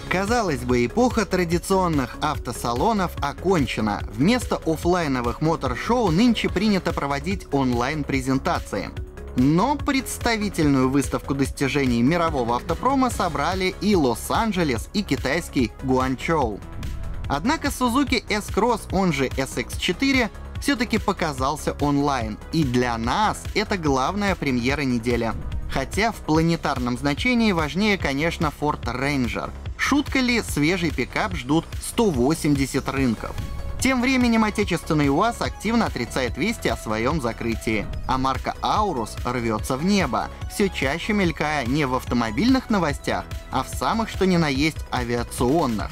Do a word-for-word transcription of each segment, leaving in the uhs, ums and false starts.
Казалось бы, эпоха традиционных автосалонов окончена. Вместо оффлайновых мотор-шоу нынче принято проводить онлайн-презентации. Но представительную выставку достижений мирового автопрома собрали и Лос-Анджелес, и китайский Гуанчжоу. Однако Suzuki S-Cross, он же эс икс четыре, все-таки показался онлайн. И для нас это главная премьера недели. Хотя в планетарном значении важнее, конечно, Ford Ranger. Шутка ли, свежий пикап ждут сто восемьдесят рынков. Тем временем отечественный УАЗ активно отрицает вести о своем закрытии, а марка Аурус рвется в небо, все чаще мелькая не в автомобильных новостях, а в самых что ни на есть авиационных.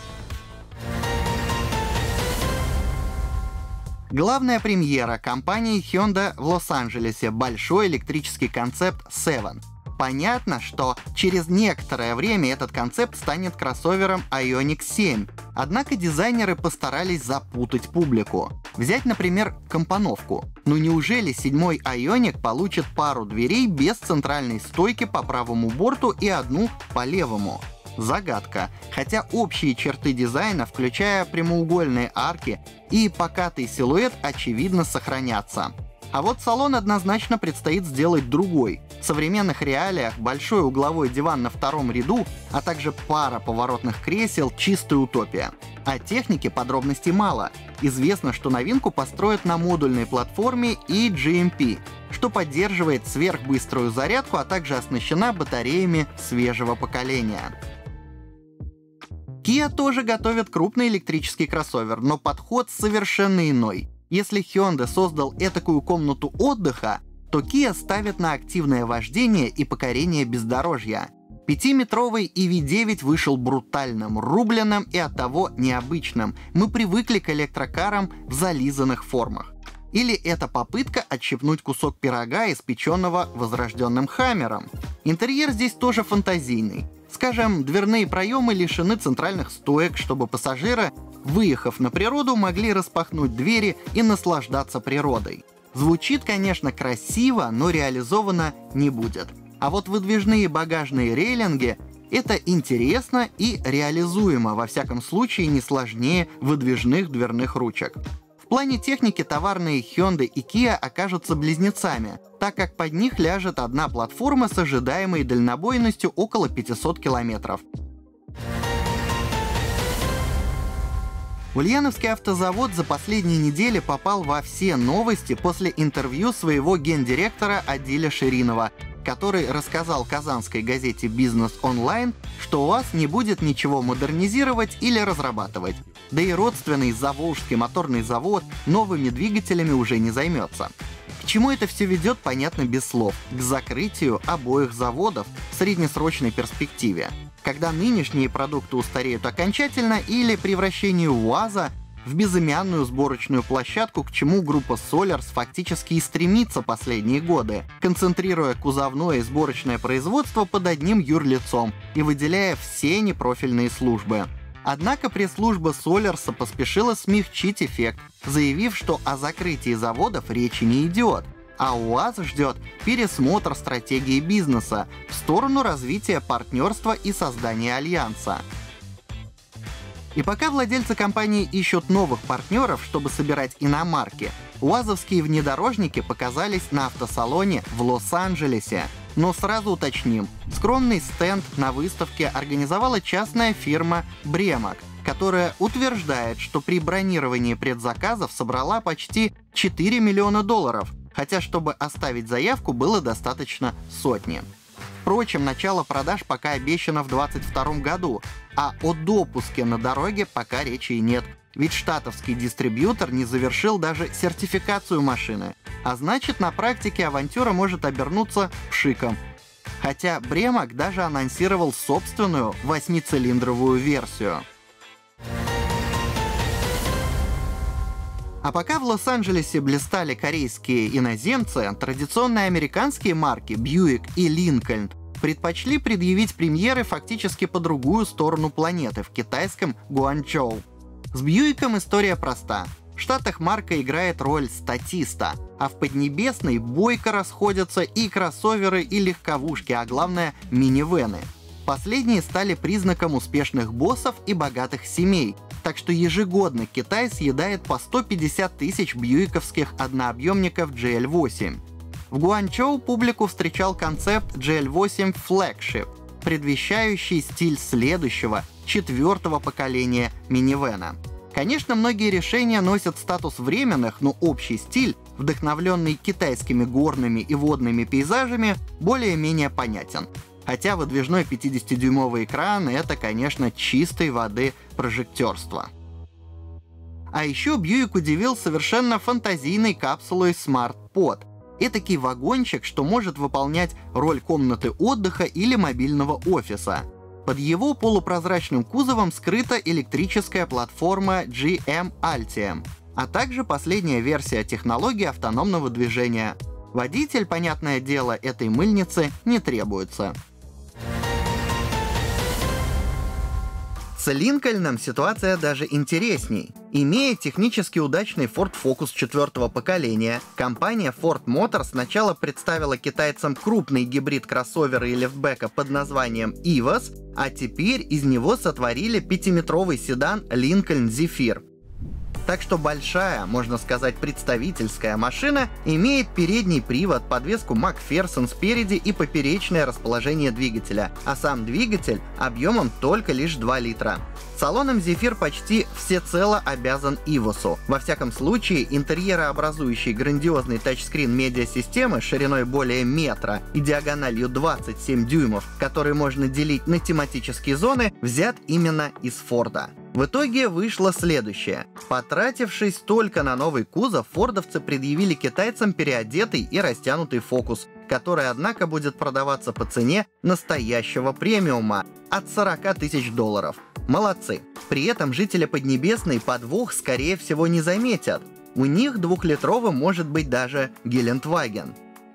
Главная премьера компании Hyundai в Лос-Анджелесе — большой электрический концепт Seven. Понятно, что через некоторое время этот концепт станет кроссовером Ioniq семь, однако дизайнеры постарались запутать публику. Взять, например, компоновку. Ну неужели седьмой Ioniq получит пару дверей без центральной стойки по правому борту и одну по левому? Загадка. Хотя общие черты дизайна, включая прямоугольные арки и покатый силуэт, очевидно сохранятся. А вот салон однозначно предстоит сделать другой. В современных реалиях большой угловой диван на втором ряду, а также пара поворотных кресел — чистая утопия. О технике подробностей мало. Известно, что новинку построят на модульной платформе и джи эм пи, что поддерживает сверхбыструю зарядку, а также оснащена батареями свежего поколения. Kia тоже готовит крупный электрический кроссовер, но подход совершенно иной. Если Hyundai создал этакую комнату отдыха, то Kia ставит на активное вождение и покорение бездорожья. Пятиметровый и ви девять вышел брутальным, рубленным и оттого необычным. Мы привыкли к электрокарам в зализанных формах. Или это попытка отщипнуть кусок пирога, испеченного возрожденным Хаммером? Интерьер здесь тоже фантазийный. Скажем, дверные проемы лишены центральных стоек, чтобы пассажиры, выехав на природу, могли распахнуть двери и наслаждаться природой. Звучит, конечно, красиво, но реализовано не будет. А вот выдвижные багажные рейлинги — это интересно и реализуемо, во всяком случае не сложнее выдвижных дверных ручек. В плане техники товарные Hyundai и Kia окажутся близнецами, так как под них ляжет одна платформа с ожидаемой дальнобойностью около пятисот километров. Ульяновский автозавод за последние недели попал во все новости после интервью своего гендиректора Адиля Ширинова, который рассказал казанской газете «Бизнес Онлайн», что УАЗ не будет ничего модернизировать или разрабатывать. Да и родственный Заволжский моторный завод новыми двигателями уже не займется. К чему это все ведет, понятно без слов. К закрытию обоих заводов в среднесрочной перспективе, когда нынешние продукты устареют окончательно, или превращению УАЗа в безымянную сборочную площадку, к чему группа Solers фактически и стремится последние годы, концентрируя кузовное и сборочное производство под одним юрлицом и выделяя все непрофильные службы. Однако пресс-служба Солерса поспешила смягчить эффект, заявив, что о закрытии заводов речи не идет, а УАЗ ждет пересмотр стратегии бизнеса в сторону развития партнерства и создания альянса. И пока владельцы компании ищут новых партнеров, чтобы собирать иномарки, уазовские внедорожники показались на автосалоне в Лос-Анджелесе. Но сразу уточним, скромный стенд на выставке организовала частная фирма Бремак, которая утверждает, что при бронировании предзаказов собрала почти четыре миллиона долларов, хотя чтобы оставить заявку было достаточно сотни. Впрочем, начало продаж пока обещано в двадцать втором году, а о допуске на дороге пока речи и нет. Ведь штатовский дистрибьютор не завершил даже сертификацию машины, а значит, на практике авантюра может обернуться пшиком. Хотя Бремак даже анонсировал собственную восьмицилиндровую версию. А пока в Лос-Анджелесе блистали корейские иноземцы, традиционные американские марки Buick и Lincoln предпочли предъявить премьеры фактически по другую сторону планеты, в китайском Гуанчжоу. С Бьюиком история проста. В Штатах марка играет роль статиста, а в Поднебесной бойко расходятся и кроссоверы, и легковушки, а главное — минивэны. Последние стали признаком успешных боссов и богатых семей, так что ежегодно Китай съедает по сто пятьдесят тысяч бьюиковских однообъемников джи эл восемь. В Гуанчжоу публику встречал концепт джи эл восемь Flagship, предвещающий стиль следующего, четвертого поколения минивэна. Конечно, многие решения носят статус временных, но общий стиль, вдохновленный китайскими горными и водными пейзажами, более-менее понятен. Хотя выдвижной пятидесятидюймовый экран — это, конечно, чистой воды прожектерство. А еще Бьюик удивил совершенно фантазийной капсулой Smart Pod. Этакий вагончик, что может выполнять роль комнаты отдыха или мобильного офиса. Под его полупрозрачным кузовом скрыта электрическая платформа джи эм Altium, а также последняя версия технологии автономного движения. Водитель, понятное дело, этой мыльницы не требуется. С Линкольном ситуация даже интересней. Имея технически удачный Ford Focus четвертого поколения, компания Ford Motors сначала представила китайцам крупный гибрид кроссовера и лифтбека под названием ивос, а теперь из него сотворили пятиметровый седан Lincoln Zephyr. Так что большая, можно сказать, представительская машина имеет передний привод, подвеску Макферсон спереди и поперечное расположение двигателя, а сам двигатель объемом только лишь два литра. Салоном Zephyr почти всецело обязан ивосу. Во всяком случае, интерьерообразующий грандиозный тачскрин медиасистемы шириной более метра и диагональю двадцать семь дюймов, который можно делить на тематические зоны, взят именно из Форда. В итоге вышло следующее. Потратившись только на новый кузов, фордовцы предъявили китайцам переодетый и растянутый Focus, который, однако, будет продаваться по цене настоящего премиума от сорока тысяч долларов. Молодцы. При этом жители Поднебесной подвох, скорее всего, не заметят. У них двухлитровым может быть даже Гелендваген.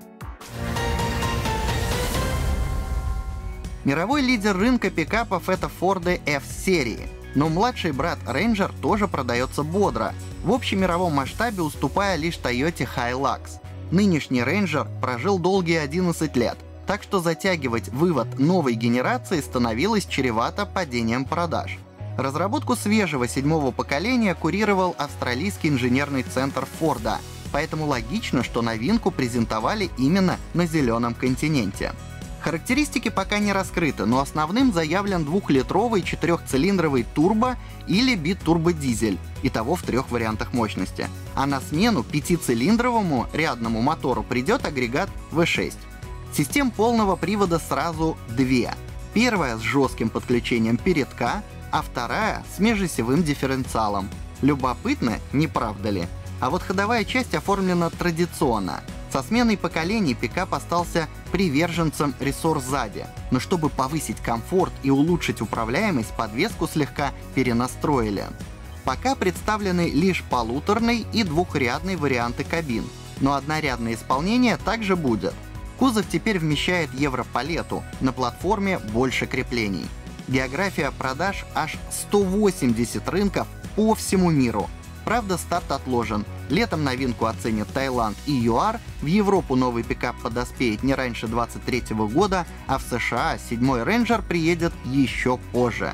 Мировой лидер рынка пикапов — это Форды F-серии. Но младший брат Ranger тоже продается бодро, в общемировом масштабе уступая лишь Toyota Hilux. Нынешний Ranger прожил долгие одиннадцать лет, так что затягивать вывод новой генерации становилось чревато падением продаж. Разработку свежего седьмого поколения курировал австралийский инженерный центр Форда, поэтому логично, что новинку презентовали именно на зеленом континенте. Характеристики пока не раскрыты, но основным заявлен двухлитровый четырехцилиндровый турбо или битурбодизель, итого в трех вариантах мощности. А на смену пятицилиндровому рядному мотору придет агрегат ви шесть. Систем полного привода сразу две. Первая с жестким подключением передка, а вторая с межосевым дифференциалом. Любопытно, не правда ли? А вот ходовая часть оформлена традиционно. Со сменой поколений пикап остался приверженцем рессор сзади, но чтобы повысить комфорт и улучшить управляемость, подвеску слегка перенастроили. Пока представлены лишь полуторный и двухрядный варианты кабин, но однорядное исполнение также будет. Кузов теперь вмещает европалету, на платформе больше креплений. География продаж аж сто восемьдесят рынков по всему миру. Правда, старт отложен. Летом новинку оценят Таиланд и ЮАР, в Европу новый пикап подоспеет не раньше двадцать третьего года, а в США седьмой Ranger приедет еще позже.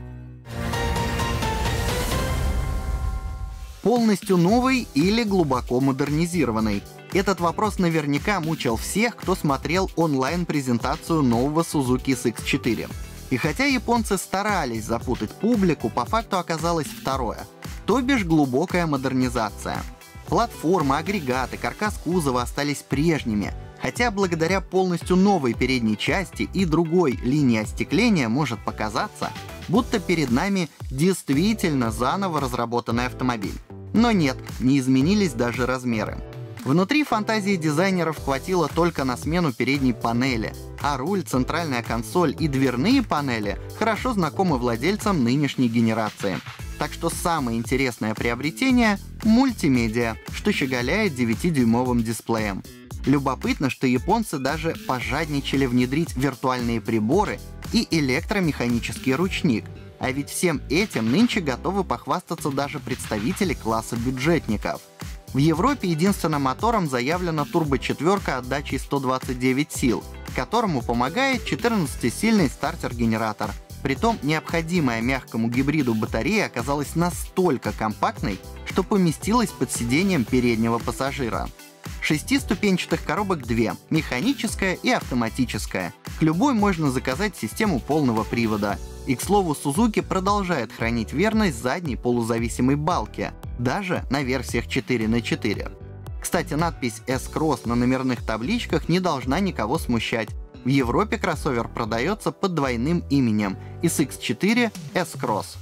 Полностью новый или глубоко модернизированный? Этот вопрос наверняка мучил всех, кто смотрел онлайн-презентацию нового Suzuki эс икс четыре. И хотя японцы старались запутать публику, по факту оказалось второе. То бишь глубокая модернизация. Платформа, агрегаты, каркас кузова остались прежними, хотя благодаря полностью новой передней части и другой линии остекления может показаться, будто перед нами действительно заново разработанный автомобиль. Но нет, не изменились даже размеры. Внутри фантазии дизайнеров хватило только на смену передней панели, а руль, центральная консоль и дверные панели хорошо знакомы владельцам нынешней генерации. Так что самое интересное приобретение — мультимедиа, что щеголяет девятидюймовым дисплеем. Любопытно, что японцы даже пожадничали внедрить виртуальные приборы и электромеханический ручник. А ведь всем этим нынче готовы похвастаться даже представители класса бюджетников. В Европе единственным мотором заявлена турбочетверка отдачей сто двадцать девять сил. которому помогает четырнадцатисильный стартер-генератор. Притом необходимая мягкому гибриду батарея оказалась настолько компактной, что поместилась под сиденьем переднего пассажира. Шестиступенчатых коробок две — механическая и автоматическая. К любой можно заказать систему полного привода. И, к слову, Suzuki продолжает хранить верность задней полузависимой балке, даже на версиях четыре на четыре. Кстати, надпись S-Cross на номерных табличках не должна никого смущать. В Европе кроссовер продается под двойным именем — эс икс четыре S-Cross.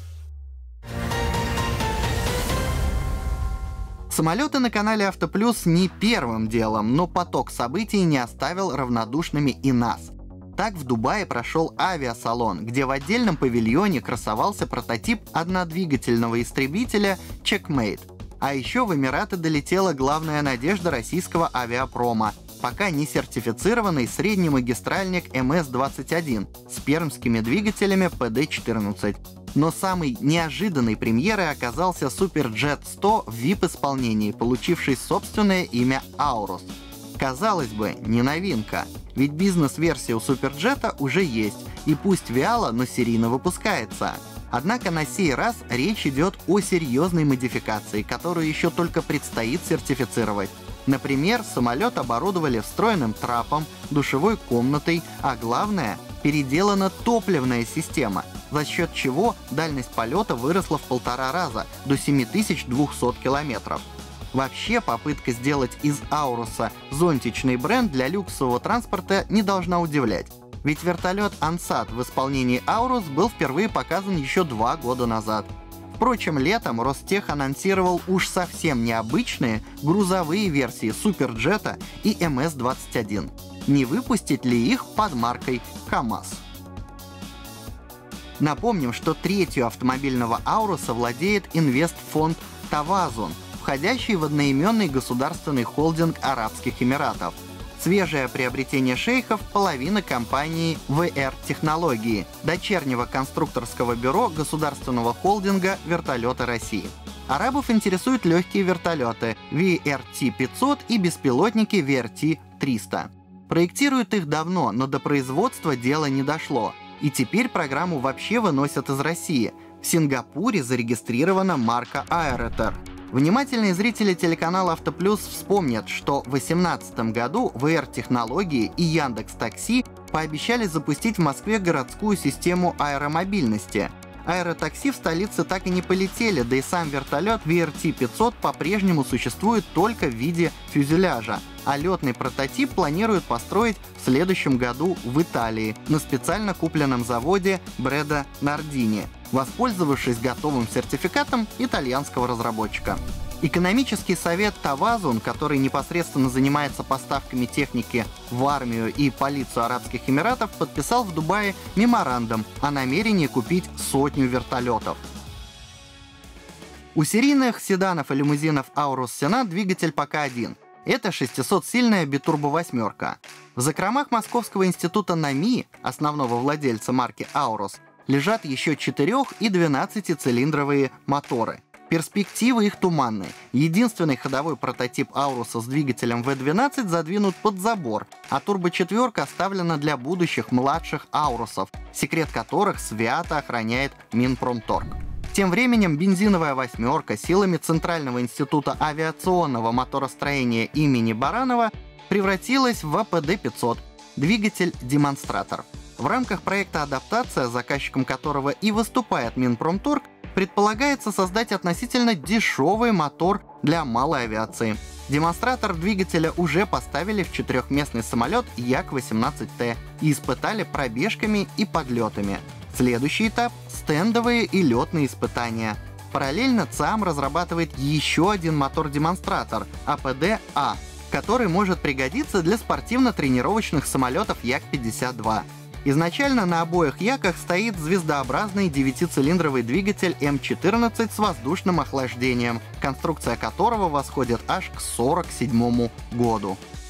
Самолеты на канале Автоплюс не первым делом, но поток событий не оставил равнодушными и нас. Так в Дубае прошел авиасалон, где в отдельном павильоне красовался прототип однодвигательного истребителя Checkmate. А еще в Эмираты долетела главная надежда российского авиапрома — пока не сертифицированный среднемагистральник эм эс двадцать один с пермскими двигателями пэ дэ четырнадцать. Но самой неожиданной премьерой оказался Суперджет сто в ви ай пи-исполнении, получивший собственное имя Аурус. Казалось бы, не новинка, ведь бизнес-версия у Суперджета уже есть, и пусть вяло, но серийно выпускается. Однако на сей раз речь идет о серьезной модификации, которую еще только предстоит сертифицировать. Например, самолет оборудовали встроенным трапом, душевой комнатой, а главное — переделана топливная система, за счет чего дальность полета выросла в полтора раза, до семь тысяч двухсот километров. Вообще, попытка сделать из Ауруса зонтичный бренд для люксового транспорта не должна удивлять. Ведь вертолет Ансат в исполнении Аурус был впервые показан еще два года назад. Впрочем, летом Ростех анонсировал уж совсем необычные грузовые версии Суперджета и эм эс двадцать один. Не выпустить ли их под маркой КамАЗ? Напомним, что третью автомобильного Ауруса владеет инвестфонд Тавазун, входящий в одноименный государственный холдинг Арабских Эмиратов. Свежее приобретение шейхов — половина компании ви эр Технологии, дочернего конструкторского бюро государственного холдинга «Вертолеты России». Арабов интересуют легкие вертолеты ви эр ти пятьсот и беспилотники ви эр ти триста. Проектируют их давно, но до производства дело не дошло. И теперь программу вообще выносят из России. В Сингапуре зарегистрирована марка Аэротер. Внимательные зрители телеканала Автоплюс вспомнят, что в две тысячи восемнадцатом году ви эр Технологии и Яндекс.Такси пообещали запустить в Москве городскую систему аэромобильности. Аэротакси в столице так и не полетели, да и сам вертолет ви эр ти пятьсот по-прежнему существует только в виде фюзеляжа, а летный прототип планируют построить в следующем году в Италии на специально купленном заводе Бреда Нардини, воспользовавшись готовым сертификатом итальянского разработчика. Экономический совет Тавазун, который непосредственно занимается поставками техники в армию и полицию Арабских Эмиратов, подписал в Дубае меморандум о намерении купить сотню вертолетов. У серийных седанов и лимузинов Аурус Сенат двигатель пока один. Это шестисотсильная битурбо-восьмерка. В закромах Московского института НАМИ, основного владельца марки Аурус, лежат еще четырёх- и двенадцатицилиндровые моторы. Перспективы их туманны. Единственный ходовой прототип Ауруса с двигателем вэ двенадцать задвинут под забор, а турбочетверка оставлена для будущих младших Аурусов, секрет которых свято охраняет Минпромторг. Тем временем бензиновая восьмерка силами Центрального института авиационного моторостроения имени Баранова превратилась в а пэ дэ пятьсот, двигатель-демонстратор. В рамках проекта «Адаптация», заказчиком которого и выступает Минпромторг, предполагается создать относительно дешевый мотор для малой авиации. Демонстратор двигателя уже поставили в четырехместный самолет Як восемнадцать тэ и испытали пробежками и подлетами. Следующий этап — стендовые и летные испытания. Параллельно ЦАМ разрабатывает еще один мотор-демонстратор а пэ дэ-А, который может пригодиться для спортивно-тренировочных самолетов Як пятьдесят два. Изначально на обоих Яках стоит звездообразный девятицилиндровый двигатель эм четырнадцать с воздушным охлаждением, конструкция которого восходит аж к сорок седьмому году.